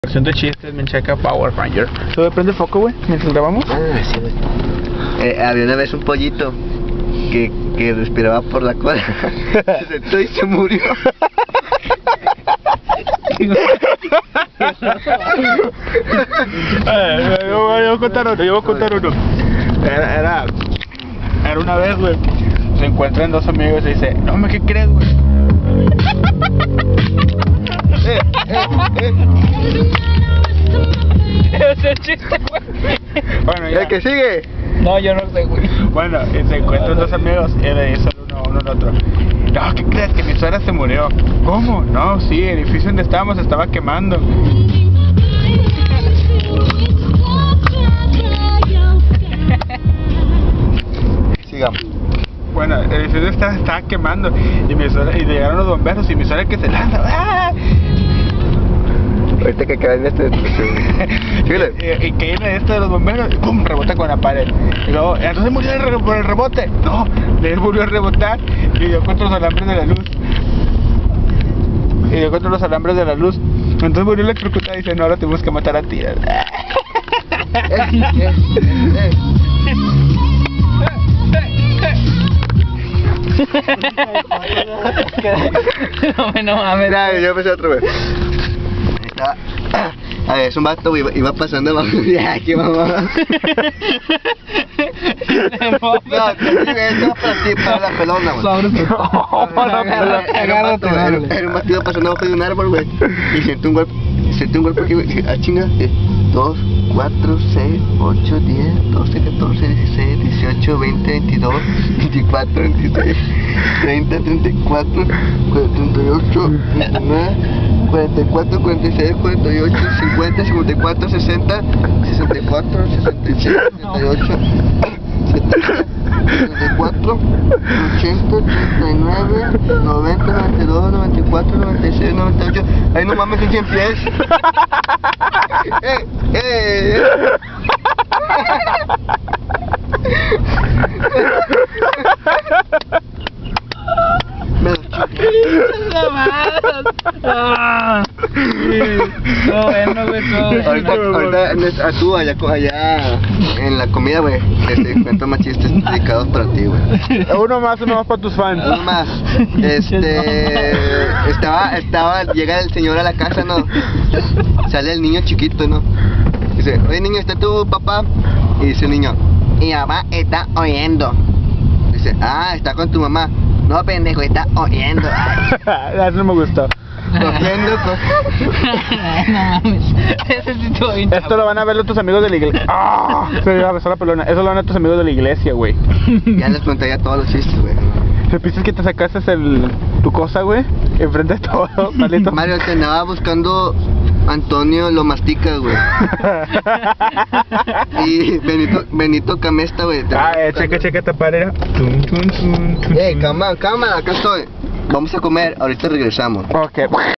Versión de chistes, me checa Power Ranger. ¿Todo prende el foco, güey? Mientras grabamos. Ah, sí, güey. Había una vez un pollito que respiraba por la cola. Se sentó y se murió. Yo voy a contar uno. Era una vez, güey. Se encuentran dos amigos y dice, no, ¿qué crees, güey? Es el chiste, güey. Bueno, ya. ¿El que sigue? No, yo no sé, güey. Bueno, y se encuentran dos amigos y le dicen uno al otro, no, ¿qué crees? Que mi suegra se murió. ¿Cómo? No, sí, el edificio donde estábamos se estaba quemando. Sigamos. Bueno, el edificio estaba quemando y llegaron los bomberos y mi suegra que se lanza. ¡Ah! Ahorita que caen Síguele. Y que viene de los bomberos y ¡pum! Rebota con la pared. Y luego, entonces murió por el rebote. No, él murió a rebotar y dio contra los alambres de la luz. Entonces murió electrocutado y dice, no, ahora tenemos que matar a ti. No mames. Mira, yo empecé otra vez. A ver, es un vato, güey, iba pasando abajo. Ya, qué mamá. No, esto para ti, para la pelona, güey. Era un vato iba pasando abajo de un árbol, güey. Y sentí un golpe que, güey, chinga. 2, 4, 6, 8, 10, 12, 14, 16, 18, 20, 22, 24, 26, 30, 34, 38, 39, 44, 46, 48, 50, 54, 60, 64, 66, 68, 70, 74, 80, 89, 90, 92, 94, 96, 98. Ay, no mames, son 100 pies. Todo bueno, güey, todo bueno. Ahorita tú allá en la comida, güey, te cuento más chistes dedicados para ti, güey. Uno más para tus fans. Uno más. Llega el señor a la casa, ¿no? Sale el niño chiquito, ¿no? Dice, oye niño, ¿está tu papá? Y dice el niño, mi mamá está oyendo. Dice, ah, está con tu mamá. No, pendejo, está oyendo. Eso no me gustó. Cogiendo, No mames. Ese sí estuvo bien. Esto lo van a ver tus amigos de la iglesia. ¡Ah! Se iba a besar la pelona. Eso lo van a ver tus amigos de la iglesia, güey. Ya les conté ya todos los chistes, güey. ¿Supiste que te sacaste tu cosa, güey? Enfrente de todo, malito. Mario, te andaba buscando Antonio lo mastica, güey. Y Benito Camesta, güey. Checa esta pared. Cámara, acá estoy. Vamos a comer, ahorita regresamos. Ok.